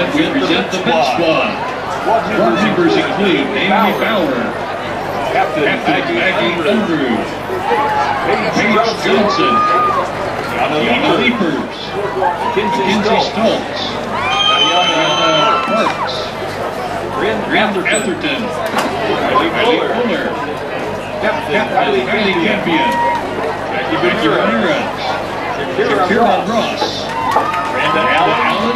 represent the Met Squad. Squad members include Amy Bauer, Captain Maggie Andrews, Paige Johnson, Yana Leapers, Kinsey Stoltz, Diana Parks, Grant Atherton, Riley Fuller, Captain Riley Campion, Becky Ramirez, Shakira Ross, Brenda Allen,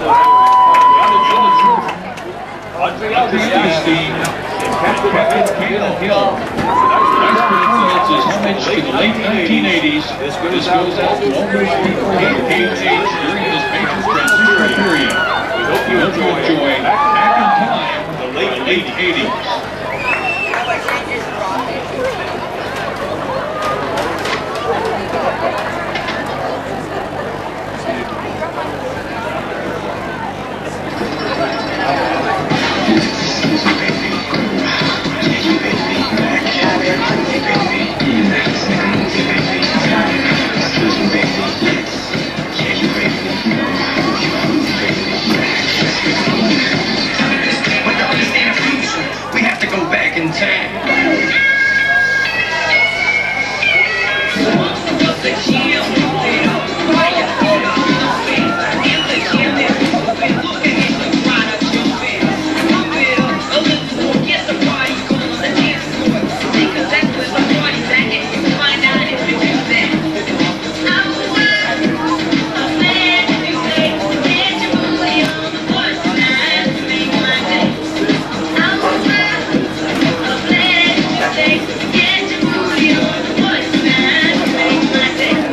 Audrey Augustine, and Captain Kayla Hill. Tonight's performance is homage to the late 1980s. This goes out to all those people who came of age during this major transition period. We hope you enjoy Back in Time, the late 80s.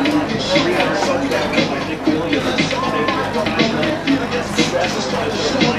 This is